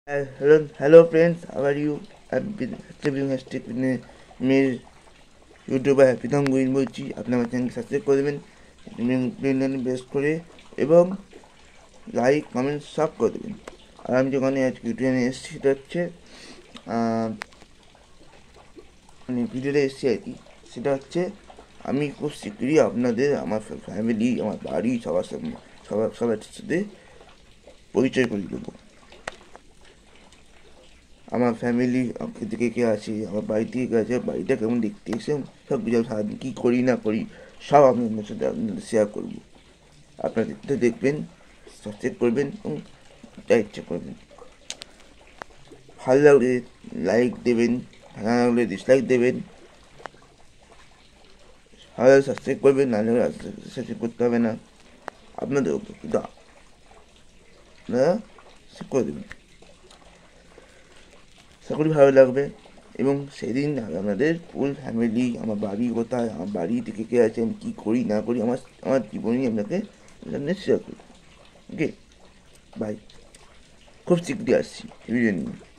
Hello friends, how are you? I've been living a stick with মেয়ের YouTuber হ্যাপিথং গুইন বলছি। আপনি আমার চ্যানেলকে সাবস্ক্রাইব করে দেবেন, বেল প্রেস করে, এবং লাইক কমেন্ট সব করে দেবেন। আর আমি যেখানে আজকে ইউটিউবে এসেছি সেটা হচ্ছে মানে ভিডিওটা এসেছি আর কি, সেটা হচ্ছে আমি খুব শীঘ্রই আপনাদের আমার ফ্যামিলি, আমার বাড়ি সবার সাথে পরিচয় করে দেবো। আমার ফ্যামিলি থেকে কে আছে, আমার বাড়ি থেকে কে আছে, বাড়িটা কেমন দেখতে এসে সব কিছু সারাদিন কী করি না করি সব আমি আপনার সাথে আপনাদের শেয়ার করবো। আপনারা দেখতে দেখবেন, সাবস্ক্রাইব করবেন এবং যা ইচ্ছা করবেন। ভালো লাগলে লাইক দেবেন, ভালো লাগলে ডিসলাইক দেবেন, ভালো লাগলে সাবস্ক্রাইব করবেন, না লাগলে সাবস্ক্রাইব করতে হবে না, আপনাদের উপর, কিন্তু আপনারা করে দেবেন। আশা করি ভালো লাগবে। এবং সেদিন আপনাদের ফুল ফ্যামিলি, আমার বাড়ি কোথায়, আমার বাড়ি থেকে কে আছে, আমি কী করি না করি, আমার আমার জীবনই আপনাকে শেয়ার করি। Okay, bye. খুব শীঘ্রই আসছি ভিডিও নিয়ে।